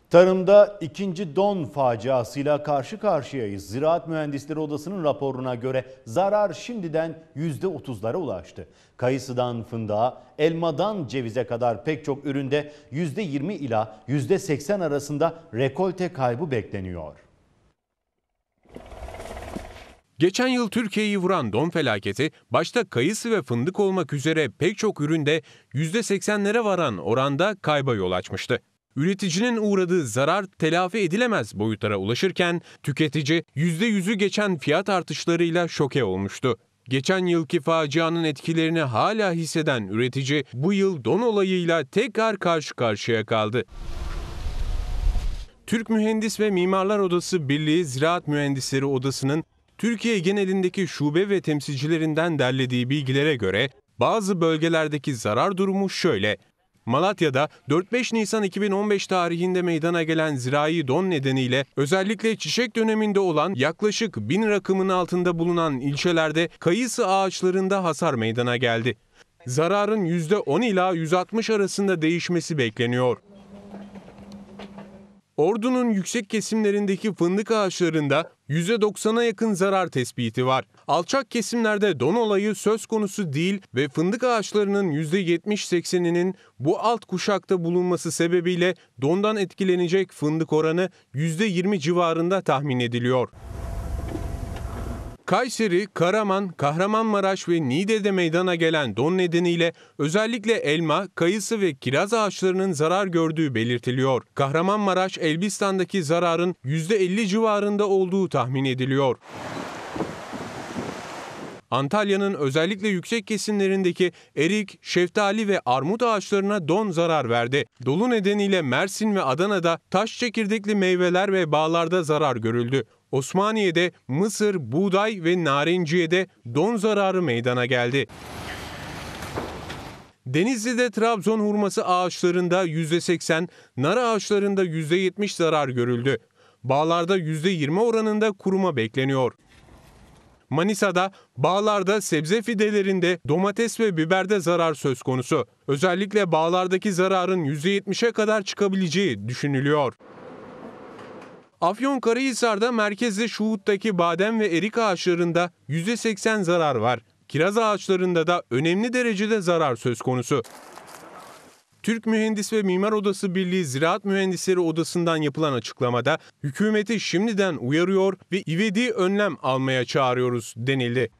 Tarımda ikinci don faciasıyla karşı karşıyayız. Ziraat Mühendisleri Odası'nın raporuna göre zarar şimdiden %30'lara ulaştı. Kayısıdan fındığa, elmadan cevize kadar pek çok üründe %20 ila %80 arasında rekolte kaybı bekleniyor. Geçen yıl Türkiye'yi vuran don felaketi başta kayısı ve fındık olmak üzere pek çok üründe %80'lere varan oranda kayba yol açmıştı. Üreticinin uğradığı zarar telafi edilemez boyutlara ulaşırken tüketici %100'ü geçen fiyat artışlarıyla şoke olmuştu. Geçen yılki facianın etkilerini hala hisseden üretici bu yıl don olayıyla tekrar karşı karşıya kaldı. Türk Mühendis ve Mimarlar Odası Birliği Ziraat Mühendisleri Odası'nın Türkiye genelindeki şube ve temsilcilerinden derlediği bilgilere göre bazı bölgelerdeki zarar durumu şöyle. Malatya'da 4-5 Nisan 2015 tarihinde meydana gelen zirai don nedeniyle özellikle çiçek döneminde olan yaklaşık 1000 rakımın altında bulunan ilçelerde kayısı ağaçlarında hasar meydana geldi. Zararın %10 ila %60 arasında değişmesi bekleniyor. Ordu'nun yüksek kesimlerindeki fındık ağaçlarında %90'a yakın zarar tespiti var. Alçak kesimlerde don olayı söz konusu değil ve fındık ağaçlarının %70-80'inin bu alt kuşakta bulunması sebebiyle dondan etkilenecek fındık oranı %20 civarında tahmin ediliyor. Kayseri, Karaman, Kahramanmaraş ve Niğde'de meydana gelen don nedeniyle özellikle elma, kayısı ve kiraz ağaçlarının zarar gördüğü belirtiliyor. Kahramanmaraş, Elbistan'daki zararın %50 civarında olduğu tahmin ediliyor. Antalya'nın özellikle yüksek kesimlerindeki erik, şeftali ve armut ağaçlarına don zarar verdi. Dolu nedeniyle Mersin ve Adana'da taş çekirdekli meyveler ve bağlarda zarar görüldü. Osmaniye'de mısır, buğday ve narenciye'de don zararı meydana geldi. Denizli'de Trabzon hurması ağaçlarında %80, nar ağaçlarında %70 zarar görüldü. Bağlarda %20 oranında kuruma bekleniyor. Manisa'da bağlarda sebze fidelerinde domates ve biberde zarar söz konusu. Özellikle bağlardaki zararın %70'e kadar çıkabileceği düşünülüyor. Afyonkarahisar'da merkezli Şuhut'taki badem ve erik ağaçlarında %80 zarar var. Kiraz ağaçlarında da önemli derecede zarar söz konusu. Türk Mühendis ve Mimar Odası Birliği Ziraat Mühendisleri Odası'ndan yapılan açıklamada hükümeti şimdiden uyarıyor ve ivedi önlem almaya çağırıyoruz denildi.